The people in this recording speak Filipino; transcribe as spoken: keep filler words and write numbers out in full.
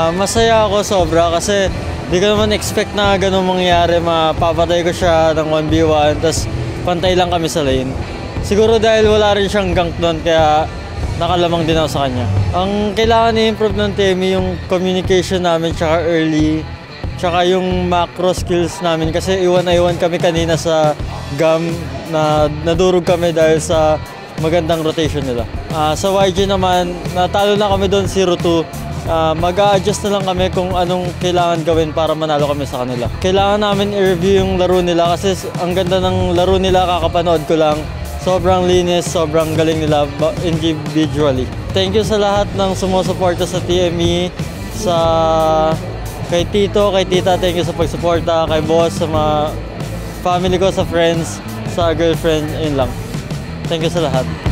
Ah, masaya ako sobra kasi di ko naman expect na ganun mangyari. Mapapatay ko siya ng one v one, tapos pantay lang kami sa lane. Siguro dahil wala rin siyang gank doon, kaya nakalamang din ako sa kanya. Ang kailangan i-improve ng Temi yung communication namin, tsaka early, tsaka yung macro skills namin. Kasi iwan na iwan kami kanina sa G A M na nadurog kami dahil sa magandang rotation nila. Uh, sa Y G naman, natalo na kami doon zero two. Uh, mag-a-adjust na lang kami kung anong kailangan gawin para manalo kami sa kanila. Kailangan namin i-review yung laro nila kasi ang ganda ng laro nila, kakapanood ko lang. Sobrang linis, sobrang galing nila individually. Thank you sa lahat ng sumusuporta sa T M E, sa kay Tito, kay Tita, thank you sa pagsuporta, kay boss, sa mga family ko, sa friends, sa girlfriend, yun lang. Thank you sa lahat.